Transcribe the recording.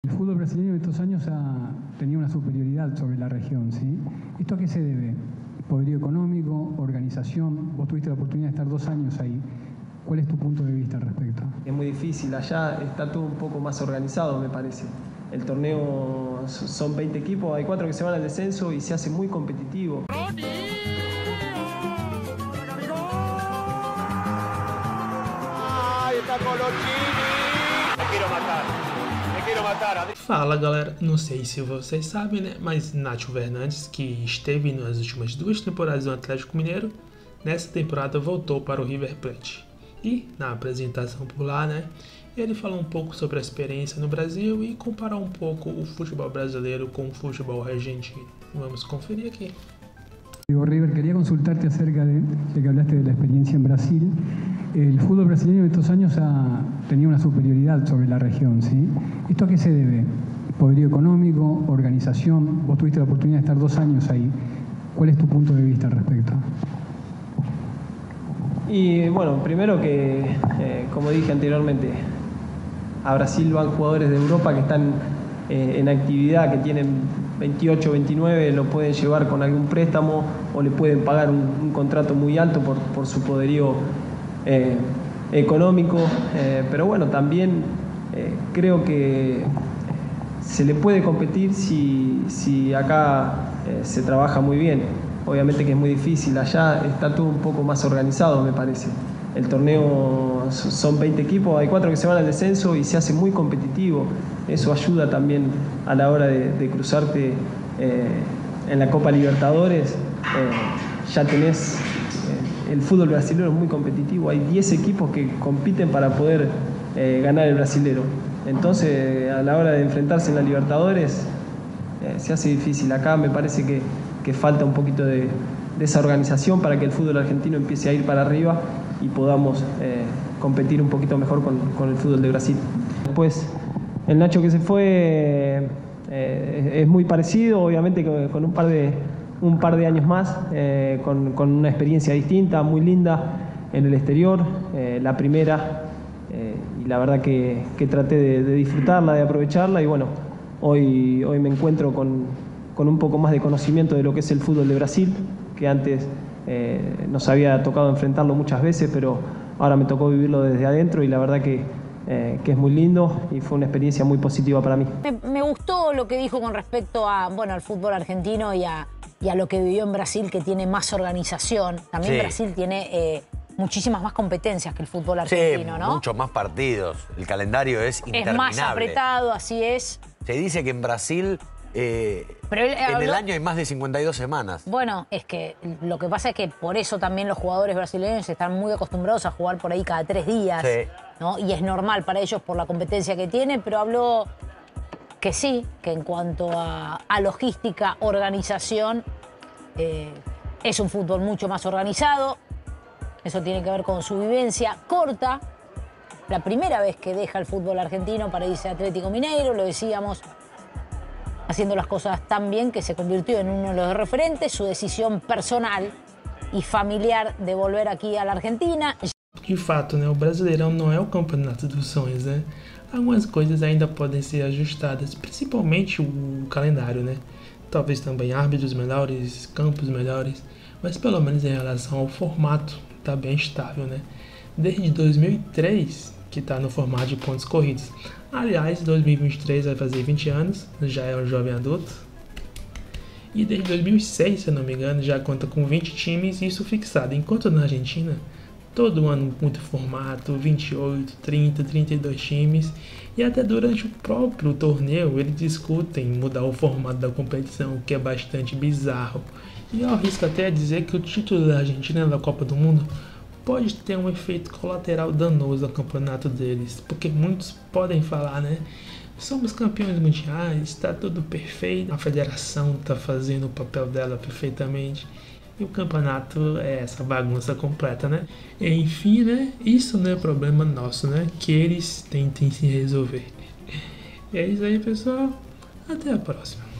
El fútbol brasileño en estos años ha tenido una superioridad sobre la región, ¿sí? ¿Esto a qué se debe? Poderío económico, organización. Vos tuviste la oportunidad de estar 2 años ahí. ¿Cuál es tu punto de vista al respecto? Es muy difícil, allá está todo un poco más organizado, me parece. El torneo son 20 equipos, hay 4 que se van al descenso y se hace muy competitivo. ¡Ay, está Colochini! Me quiero matar. Fala galera, não sei se vocês sabem, né, mas Nacho Fernandes, que esteve nas últimas 2 temporadas no Atlético Mineiro, nessa temporada voltou para o River Plate. E na apresentação por lá, né, ele falou um pouco sobre a experiência no Brasil e comparou um pouco o futebol brasileiro com o futebol argentino. Vamos conferir aqui. Diego River, quería consultarte acerca de que hablaste de la experiencia en Brasil. El fútbol brasileño en estos años ha tenido una superioridad sobre la región, ¿sí? ¿Esto a qué se debe? Poderío económico, organización. Vos tuviste la oportunidad de estar 2 años ahí. ¿Cuál es tu punto de vista al respecto? Y bueno, primero que, como dije anteriormente, a Brasil van jugadores de Europa que están en actividad, que tienen 28, 29, lo pueden llevar con algún préstamo o le pueden pagar un contrato muy alto por su poderío económico, pero bueno, también creo que se le puede competir si acá se trabaja muy bien. Obviamente que es muy difícil, allá está todo un poco más organizado, me parece. El torneo son 20 equipos, hay 4 que se van al descenso y se hace muy competitivo. Eso ayuda también a la hora de cruzarte en la Copa Libertadores. Ya tenés, el fútbol brasileño es muy competitivo, hay 10 equipos que compiten para poder ganar el brasilero. Entonces, a la hora de enfrentarse en la Libertadores, se hace difícil. Acá me parece que falta un poquito de esa organización para que el fútbol argentino empiece a ir para arriba y podamos competir un poquito mejor con el fútbol de Brasil. Después, el Nacho que se fue es muy parecido, obviamente con un par de años más, con una experiencia distinta, muy linda en el exterior, la primera, y la verdad que traté de disfrutarla, de aprovecharla, y bueno, hoy me encuentro con un poco más de conocimiento de lo que es el fútbol de Brasil, que antes nos había tocado enfrentarlo muchas veces, pero ahora me tocó vivirlo desde adentro y la verdad que es muy lindo y fue una experiencia muy positiva para mí. Me gustó lo que dijo con respecto a, bueno, al fútbol argentino y a lo que vivió en Brasil, que tiene más organización. También sí. Brasil tiene muchísimas más competencias que el fútbol argentino, ¿no? Muchos más partidos. El calendario es interminable. Es más apretado, así es. Se dice que en Brasil en el año hay más de 52 semanas. Bueno, es que lo que pasa es que por eso también los jugadores brasileños están muy acostumbrados a jugar por ahí cada 3 días, sí, ¿no? Y es normal para ellos por la competencia que tienen, pero habló que sí, que en cuanto a logística, organización, es un fútbol mucho más organizado. Eso tiene que ver con su vivencia corta. La primera vez que deja el fútbol argentino para irse a Atlético Mineiro, lo decíamos, haciendo las cosas tan bien que se convirtió en uno de los referentes, su decisión personal e familiar de volver aqui à Argentina. De fato, né, o Brasileirão não é o campeonato dos sonhos, né? Algumas coisas ainda podem ser ajustadas, principalmente o calendário, né? Talvez também árbitros melhores, campos melhores, mas pelo menos em relação ao formato, tá bem estável, né? Desde 2003, que está no formato de pontos corridos. Aliás, 2023 vai fazer 20 anos, já é um jovem adulto. E desde 2006, se eu não me engano, já conta com 20 times, isso fixado. Enquanto na Argentina, todo ano muito formato, 28, 30, 32 times. E até durante o próprio torneio, eles discutem mudar o formato da competição, o que é bastante bizarro. E eu arrisco até a dizer que o título da Argentina na Copa do Mundo pode ter um efeito colateral danoso ao campeonato deles, porque muitos podem falar, né? Somos campeões mundiais, está tudo perfeito, a federação está fazendo o papel dela perfeitamente e o campeonato é essa bagunça completa, né? Enfim, né? Isso não é problema nosso, né? Que eles tentem se resolver. E é isso aí, pessoal. Até a próxima.